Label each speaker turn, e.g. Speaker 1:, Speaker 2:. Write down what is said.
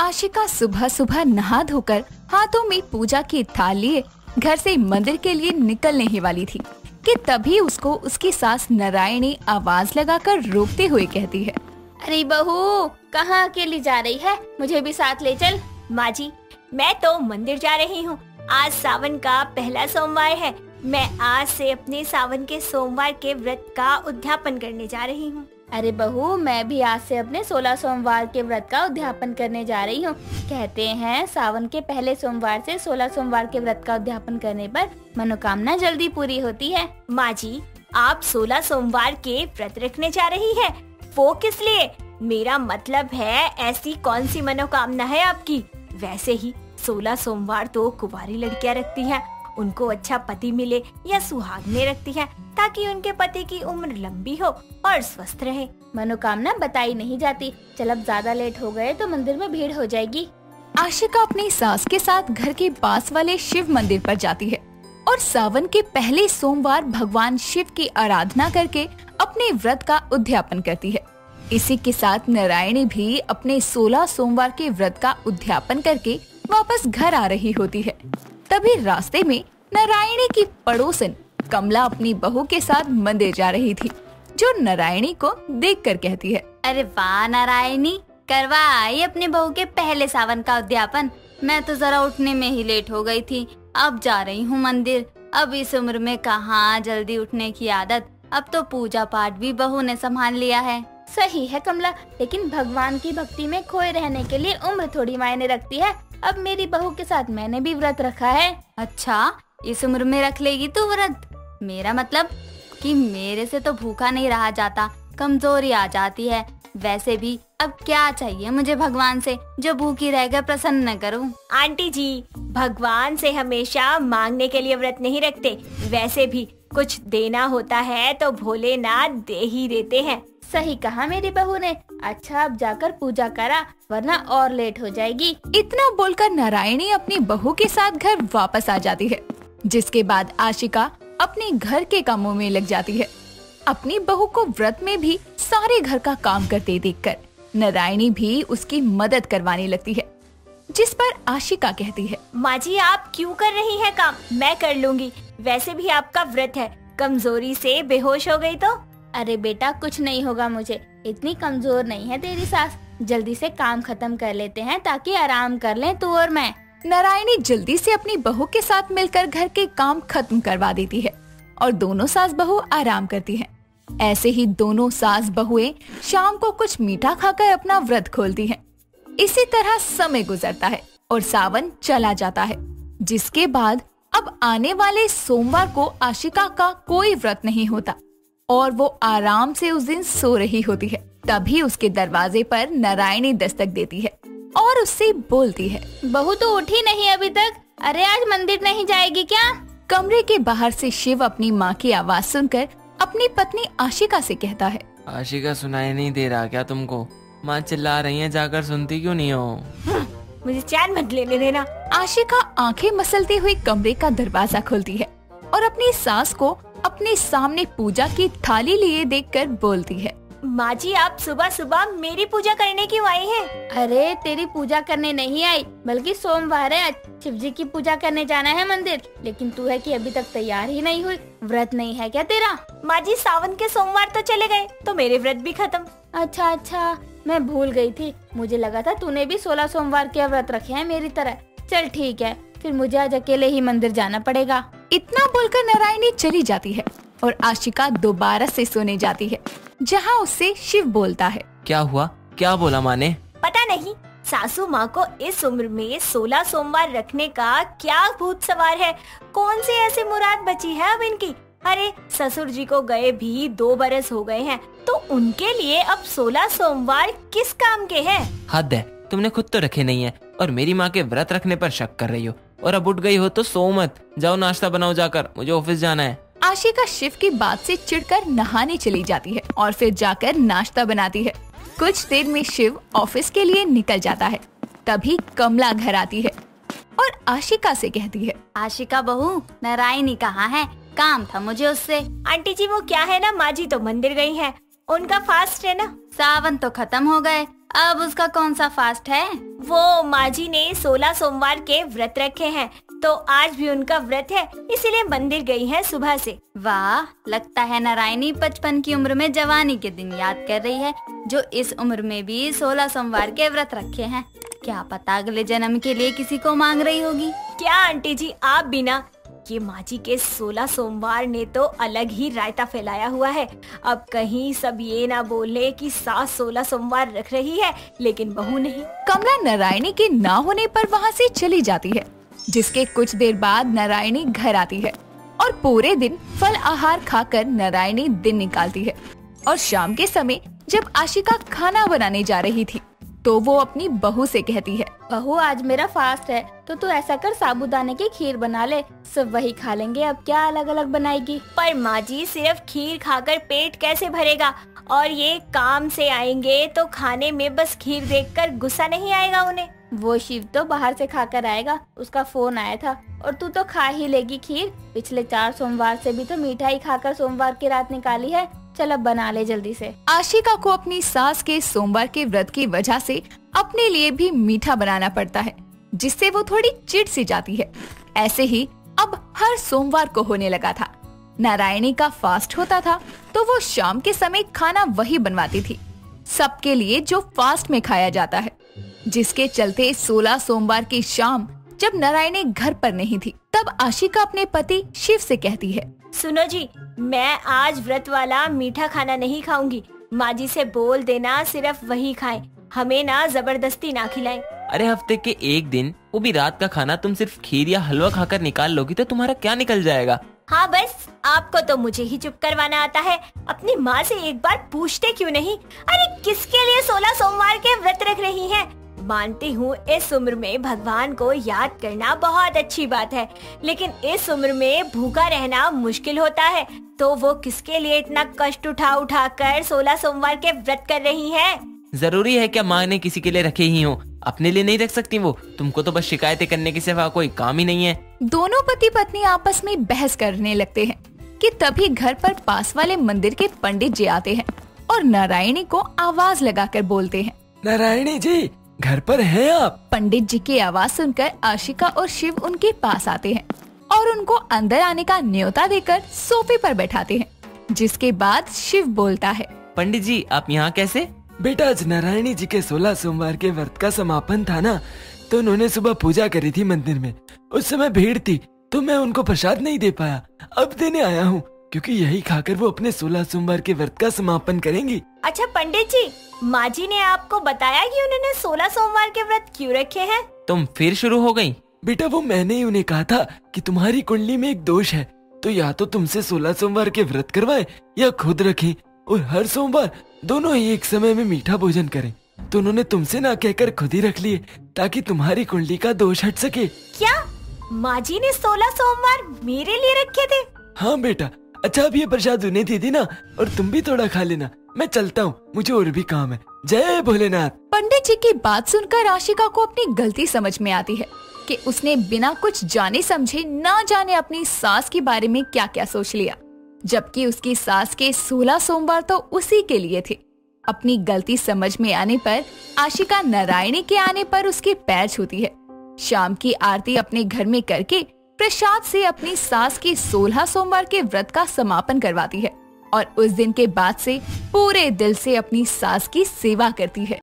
Speaker 1: आशिका सुबह सुबह नहा धोकर हाथों में पूजा की थाल लिए घर से मंदिर के लिए निकलने ही वाली थी कि तभी उसको उसकी सास नारायणी आवाज लगाकर रोकते हुए कहती है,
Speaker 2: अरे बहू, कहाँ अकेली जा रही है? मुझे भी साथ ले चल।
Speaker 3: माँ जी, मैं तो मंदिर जा रही हूँ। आज सावन का पहला सोमवार है। मैं आज से अपने सावन के सोमवार के व्रत का उद्यापन करने जा रही हूँ।
Speaker 2: अरे बहू, मैं भी आज से अपने 16 सोमवार के व्रत का उद्यापन करने जा रही हूँ। कहते हैं सावन के पहले सोमवार से 16 सोमवार के व्रत का उद्यापन करने पर मनोकामना जल्दी पूरी होती है।
Speaker 3: माँ जी, आप 16 सोमवार के व्रत रखने जा रही है? वो किस लिए? मेरा मतलब है ऐसी कौन सी मनोकामना है आपकी? वैसे ही 16 सोमवार तो कुंवारी लड़कियां रखती हैं। उनको अच्छा पति मिले या सुहागने रखती हैं ताकि उनके पति की उम्र लंबी हो और स्वस्थ रहे।
Speaker 2: मनोकामना बताई नहीं जाती। चल, अब ज्यादा लेट हो गए तो मंदिर में भीड़ हो जाएगी।
Speaker 1: आशिका अपनी सास के साथ घर के पास वाले शिव मंदिर पर जाती है और सावन के पहले सोमवार भगवान शिव की आराधना करके अपने व्रत का उद्यापन करती है। इसी के साथ नारायणी भी अपने 16 सोमवार के व्रत का उद्यापन करके वापस घर आ रही होती है। तभी रास्ते में नारायणी की पड़ोसन कमला अपनी बहू के साथ मंदिर जा रही थी, जो नारायणी को देखकर कहती है,
Speaker 2: अरे वाह नारायणी, करवा आई अपनी बहू के पहले सावन का उद्यापन। मैं तो जरा उठने में ही लेट हो गई थी। अब जा रही हूँ मंदिर। अब इस उम्र में कहाँ जल्दी उठने की आदत। अब तो पूजा पाठ भी बहू ने संभाल लिया है। सही है कमला, लेकिन भगवान की भक्ति में खोए रहने के लिए उम्र थोड़ी मायने रखती है। अब मेरी बहू के साथ मैंने भी व्रत रखा है। अच्छा, इस उम्र में रख लेगी तू व्रत? मेरा मतलब कि मेरे से तो भूखा नहीं रहा जाता, कमजोरी आ जाती है। वैसे भी अब क्या चाहिए मुझे भगवान से जो भूखी रहकर प्रसन्न न करूं।
Speaker 3: आंटी जी, भगवान से हमेशा मांगने के लिए व्रत नहीं रखते। वैसे भी कुछ देना होता है तो भोलेनाथ दे ही देते हैं।
Speaker 2: सही कहा मेरी बहू ने। अच्छा, अब जाकर पूजा करा, वरना और लेट हो जाएगी।
Speaker 1: इतना बोलकर नारायणी अपनी बहू के साथ घर वापस आ जाती है, जिसके बाद आशिका अपने घर के कामों में लग जाती है। अपनी बहू को व्रत में भी सारे घर का काम करते देखकर नारायणी भी उसकी मदद करवाने लगती है, जिस पर आशिका कहती है,
Speaker 3: माँ जी, आप क्यों कर रही हैं काम? मैं कर लूंगी। वैसे भी आपका व्रत है। कमजोरी से बेहोश हो गई तो?
Speaker 2: अरे बेटा, कुछ नहीं होगा मुझे। इतनी कमजोर नहीं है तेरी सास। जल्दी से काम खत्म कर लेते हैं ताकि आराम कर लें तू और मैं।
Speaker 1: नारायणी जल्दी से अपनी बहू के साथ मिलकर घर के काम खत्म करवा देती है और दोनों सास बहू आराम करती हैं। ऐसे ही दोनों सास बहुएं शाम को कुछ मीठा खाकर अपना व्रत खोलती हैं। इसी तरह समय गुजरता है और सावन चला जाता है, जिसके बाद अब आने वाले सोमवार को आशिका का कोई व्रत नहीं होता और वो आराम से उस दिन सो रही होती है। तभी उसके दरवाजे पर नारायणी दस्तक देती है और उससे बोलती है,
Speaker 2: बहू तो उठी नहीं अभी तक। अरे आज मंदिर नहीं जाएगी क्या?
Speaker 1: कमरे के बाहर से शिव अपनी माँ की आवाज सुनकर अपनी पत्नी आशिका से कहता है,
Speaker 4: आशिका, सुनाई नहीं दे रहा क्या तुमको? माँ चिल्ला रही है, जाकर सुनती क्यों नहीं हो?
Speaker 3: मुझे चैन मत लेने देना।
Speaker 1: आशिका आंखें मसलते हुए कमरे का दरवाजा खोलती है और अपनी सास को अपने सामने पूजा की थाली लिए देखकर बोलती है,
Speaker 3: माँ जी, आप सुबह सुबह मेरी पूजा करने क्यों आई हैं?
Speaker 2: अरे तेरी पूजा करने नहीं आई, बल्कि सोमवार है, शिव जी की पूजा करने जाना है मंदिर। लेकिन तू है कि अभी तक तैयार ही नहीं हुई। व्रत नहीं है क्या तेरा?
Speaker 3: माँ जी, सावन के सोमवार तो चले गए तो मेरे व्रत भी खत्म।
Speaker 2: अच्छा, मैं भूल गई थी। मुझे लगा था तूने भी 16 सोमवार के व्रत रखे हैं मेरी तरह। चल ठीक है, फिर मुझे आज अकेले ही मंदिर जाना पड़ेगा।
Speaker 1: इतना बोलकर नारायणी चली जाती है और आशिका दोबारा से सोने जाती है, जहाँ उससे शिव बोलता है,
Speaker 4: क्या हुआ? क्या बोला माँ ने?
Speaker 3: पता नहीं, सासू माँ को इस उम्र में 16 सोमवार रखने का क्या भूत सवार है। कौन सी ऐसी मुराद बची है अब इनकी? अरे ससुर जी को गए भी 2 बरस हो गए हैं, तो उनके लिए अब 16 सोमवार किस काम के हैं?
Speaker 4: हद है, तुमने खुद तो रखे नहीं है और मेरी माँ के व्रत रखने पर शक कर रही हो। और अब उठ गई हो तो सो मत। जाओ नाश्ता बनाओ जाकर, मुझे ऑफिस जाना है।
Speaker 1: आशिका शिव की बात से चिढ़कर नहाने चली जाती है और फिर जाकर नाश्ता बनाती है। कुछ देर में शिव ऑफिस के लिए निकल जाता है। तभी कमला घर आती है और आशिका से कहती है,
Speaker 2: आशिका बहू, नारायणी कहाँ है? काम था मुझे उससे।
Speaker 3: आंटी जी, वो क्या है ना, माँ जी तो मंदिर गई हैं। उनका फास्ट है ना।
Speaker 2: सावन तो खत्म हो गए, अब उसका कौन सा फास्ट है?
Speaker 3: वो माँ जी ने 16 सोमवार के व्रत रखे हैं, तो आज भी उनका व्रत है, इसीलिए मंदिर गई है सुबह से।
Speaker 2: वाह, लगता है नारायणी 55 की उम्र में जवानी के दिन याद कर रही है, जो इस उम्र में भी 16 सोमवार के व्रत रखे हैं। क्या पता अगले जन्म के लिए किसी को मांग रही होगी।
Speaker 3: क्या आंटी जी, आप भी ना, ये माँ जी के 16 सोमवार ने तो अलग ही रायता फैलाया हुआ है। अब कहीं सब ये ना बोले कि सास 16 सोमवार रख रही है लेकिन बहू नहीं।
Speaker 1: कमला नारायणी के ना होने पर वहाँ से चली जाती है, जिसके कुछ देर बाद नारायणी घर आती है और पूरे दिन फल आहार खाकर नारायणी दिन निकालती है। और शाम के समय जब आशिका खाना बनाने जा रही थी तो वो अपनी बहू से कहती है,
Speaker 2: बहू आज मेरा फास्ट है, तो तू ऐसा कर साबूदाने की खीर बना ले, सब वही खा लेंगे, अब क्या अलग अलग बनाएगी।
Speaker 3: पर माँ जी, सिर्फ खीर खाकर पेट कैसे भरेगा, और ये काम से आएंगे तो खाने में बस खीर देखकर गुस्सा नहीं आएगा उन्हें।
Speaker 2: वो शिव तो बाहर से खाकर आएगा, उसका फोन आया था, और तू तो खा ही लेगी खीर। पिछले 4 सोमवार से भी तो मिठाई खाकर सोमवार की रात निकाली है, चल अब बना ले जल्दी से।
Speaker 1: आशिका को अपनी सास के सोमवार के व्रत की वजह से अपने लिए भी मीठा बनाना पड़ता है, जिससे वो थोड़ी चिढ़ सी जाती है। ऐसे ही अब हर सोमवार को होने लगा था। नारायणी का फास्ट होता था तो वो शाम के समय खाना वही बनवाती थी, सबके लिए जो फास्ट में खाया जाता है, जिसके चलते 16 सोमवार की शाम जब नारायणी घर पर नहीं थी, तब आशिका अपने पति शिव से कहती है,
Speaker 3: सुनो जी, मैं आज व्रत वाला मीठा खाना नहीं खाऊंगी। माँ जी से बोल देना सिर्फ वही खाएं, हमें ना जबरदस्ती ना खिलाएं।
Speaker 4: अरे हफ्ते के एक दिन, वो भी रात का खाना तुम सिर्फ खीर या हलवा खाकर निकाल लोगी तो तुम्हारा क्या निकल जाएगा।
Speaker 3: हाँ बस, आपको तो मुझे ही चुप करवाना आता है। अपनी माँ से एक बार पूछते क्यों नहीं? अरे किसके लिए 16 सोमवार के व्रत रख रही हैं? मानती हूँ इस उम्र में भगवान को याद करना बहुत अच्छी बात है, लेकिन इस उम्र में भूखा रहना मुश्किल होता है, तो वो किसके लिए इतना कष्ट उठा उठा कर 16 सोमवार के व्रत कर रही हैं?
Speaker 4: जरूरी है क्या माँ ने किसी के लिए रखे ही हो? अपने लिए नहीं रख सकती वो? तुमको तो बस शिकायतें करने के सिवा कोई काम ही नहीं है।
Speaker 1: दोनों पति पत्नी आपस में बहस करने लगते हैं कि तभी घर पर पास वाले मंदिर के पंडित जी आते हैं और नारायणी को आवाज लगाकर बोलते हैं,
Speaker 5: नारायणी जी, घर पर हैं आप?
Speaker 1: पंडित जी की आवाज सुनकर आशिका और शिव उनके पास आते हैं और उनको अंदर आने का न्योता देकर सोफे पर बैठाते हैं, जिसके बाद शिव बोलता है,
Speaker 4: पंडित जी आप यहाँ कैसे?
Speaker 5: बेटा, आज नारायणी जी के 16 सोमवार के व्रत का समापन था ना, तो उन्होंने सुबह पूजा करी थी मंदिर में। उस समय भीड़ थी तो मैं उनको प्रसाद नहीं दे पाया, अब देने आया हूँ, क्योंकि यही खाकर वो अपने 16 सोमवार के व्रत का समापन करेंगी।
Speaker 3: अच्छा पंडित जी, माँ जी ने आपको बताया कि उन्होंने 16 सोमवार के व्रत क्यों रखे हैं?
Speaker 4: तुम फिर शुरू हो गई?
Speaker 5: बेटा, वो मैंने ही उन्हें कहा था कि तुम्हारी कुंडली में एक दोष है, तो या तो तुमसे 16 सोमवार के व्रत करवाए या खुद रखें, और हर सोमवार दोनों ही एक समय में मीठा भोजन करें। तो उन्होंने तुमसे ना कहकर खुद ही रख लिए, ताकि तुम्हारी कुंडली का दोष हट सके।
Speaker 3: क्या माँ जी ने 16 सोमवार मेरे लिए रखे थे?
Speaker 5: हाँ बेटा। अच्छा, अब ये प्रसाद उन्हें दे देना और तुम भी थोड़ा खा लेना। मैं चलता हूँ, मुझे और भी काम है। जय भोलेनाथ।
Speaker 1: पंडित जी की बात सुनकर आशिका को अपनी गलती समझ में आती है कि उसने बिना कुछ जाने समझे ना जाने अपनी सास के बारे में क्या क्या सोच लिया, जबकि उसकी सास के 16 सोमवार तो उसी के लिए थे। अपनी गलती समझ में आने पर आशिका नारायणी के आने पर उसके पैर छूती है। शाम की आरती अपने घर में करके प्रसाद से अपनी सास के 16 सोमवार के व्रत का समापन करवाती है और उस दिन के बाद से पूरे दिल से अपनी सास की सेवा करती है।